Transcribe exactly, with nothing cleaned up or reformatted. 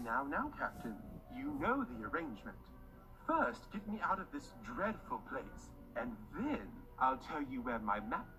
Now, now, Captain, you know the arrangement. First, get me out of this dreadful place, and then I'll tell you where my map